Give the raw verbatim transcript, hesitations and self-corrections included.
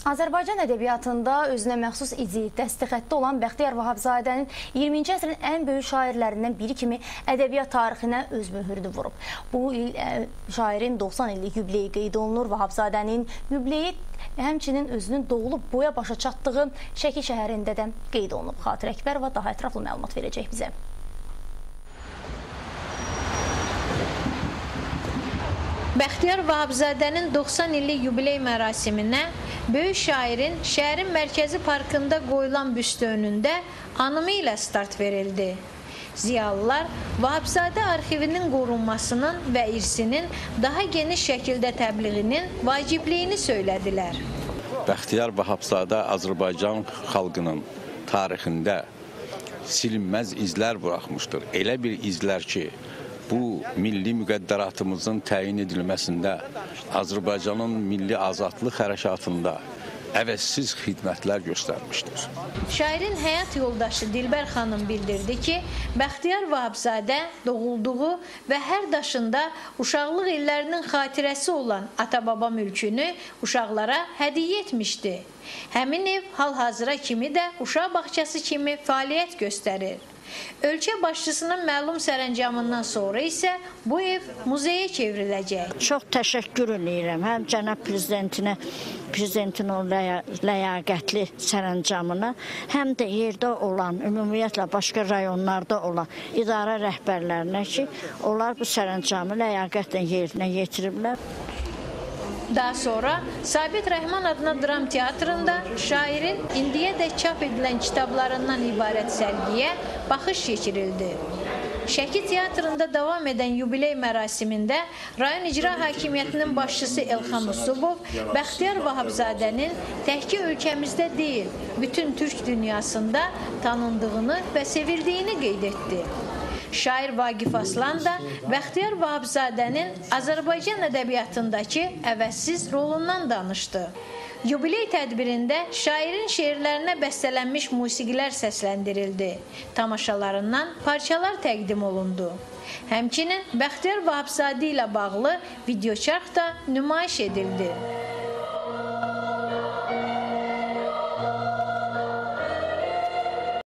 Azərbaycan ədəbiyyatında özünə məxsus izi, dəstəxətdə olan Bəxtiyar Vahabzadənin iyirminci əsrin ən böyük şairlərindən biri kimi ədəbiyyat tarixinə öz möhrünü vurub. Bu il ə, şairin doxsan illik yubileyi qeyd olunur. Vahabzadənin yubileyi həmçinin özünün doğulub boya başa çatdığı Şəki şəhərində də qeyd olunub. Xatir Əkbərova daha ətraflı məlumat verəcək bizə. Bəxtiyar Vahabzadənin doxsan illik yubiley mərasiminə böyük şairin şəhərin mərkəzi parkında qoyulan büstü önündə anımı ilə start verildi. Ziyalılar Vahabzadə arxivinin qorunmasının və irsinin daha geniş şəkildə təbliğinin vacibliyini söylədilər. Bəxtiyar Vahabzadə Azərbaycan xalqının tarixində silinməz izlər buraxmışdır. Elə bir izlər ki, bu milli müqəddəratımızın təyin edilməsində, Azərbaycanın milli azadlıq hərəkatında əvəzsiz xidmətlər göstərmişdir. Şairin həyat yoldaşı Dilbər xanım bildirdi ki, Bəxtiyar Vahabzadə doğulduğu və hər daşında uşaqlıq illərinin xatirəsi olan ata-baba mülkünü uşaqlara hədiyyə etmişdi. Həmin ev hal-hazıra kimi də uşaq bağçası kimi fəaliyyət göstərir. Ölkə başçısının məlum sərəncamından sonra isə bu ev muzeyə çevriləcək. Çox təşəkkür edirəm həm cənab prezidentinə, prezidentin o ləyaqətli sərəncamına, həm də yerdə olan, ümumiyyətlə başqa rayonlarda olan idarə rəhbərlərinə ki, onlar bu sərəncamı ləyaqətlə yerinə yetiriblər. Daha sonra Sabit Rəhman adına dram teatrında şairin indiyədək çap edilən kitablarından ibarət sərgiyə baxış keçirildi. Şəki teatrında davam edən yubiley mərasimində rayon icra hakimiyyətinin başçısı Elxan Usubov Bəxtiyar Vahabzadənin təhki ölkəmizdə deyil, bütün türk dünyasında tanındığını və sevildiyini qeyd etdi. Şair Vaqif Aslan da Bəxtiyar Vahabzadənin Azərbaycan ədəbiyyatındakı əvəzsiz rolundan danışdı. Yubiley tədbirində şairin şeirlərinə bəstələnmiş musiqilər səsləndirildi. Tamaşalarından parçalar təqdim olundu. Həmçinin Bəxtiyar Vahabzadə ilə bağlı videoçarx da nümayiş edildi.